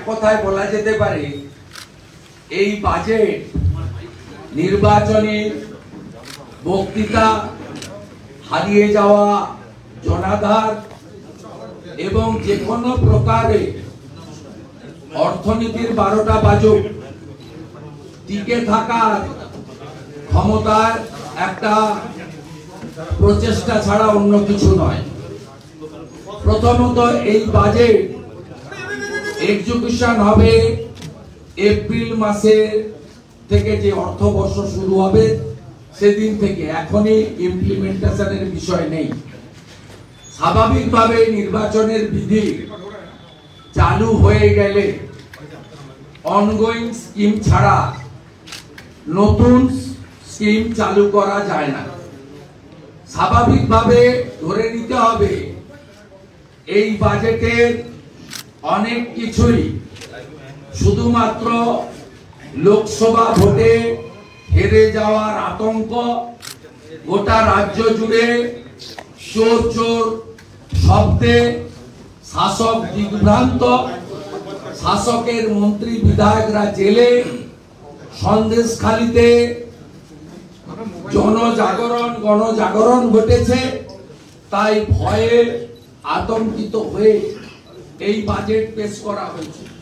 কথায় বলা যেতে পারে এই বাজেট নির্বাচনী বক্তৃতা, হারিয়ে যাওয়া জনাধার এবং যে কোনো প্রকারে অর্থনীতির 12টা বাজুক টিকে থাকার ক্ষমতার একটা প্রচেষ্টা ছাড়া অন্য কিছু নয়। প্রথমত এই বাজেট এক্সিকিউশন হবে এপ্রিল মাসে থেকে, যে অর্থবর্ষ শুরু হবে সেদিন থেকে, এখনই ইমপ্লিমেন্টেশনের বিষয় নেই। স্বাভাবিকভাবে নির্বাচনের বিধি চালু হয়ে গেলে অনগোয়িং স্কিম ছাড়া নতুন স্কিম চালু করা যায় না। স্বাভাবিকভাবে ধরে নিতে হবে এই বাজেটের অনেক কিছুই শুধুমাত্র লোকসভা ভোটে হেরে যাওয়ার আতঙ্ক, গোটা রাজ্য জুড়ে চোর চোর শব্দে শাসক দিগ্ভ্রান্ত, শাসকের মন্ত্রী বিধায়করা জেলে, সন্দেশখালিতে গণজাগরণ ঘটেছে। তাই ভয়ে আতঙ্কিত হয়ে এই বাজেট পেশ করা হয়েছে।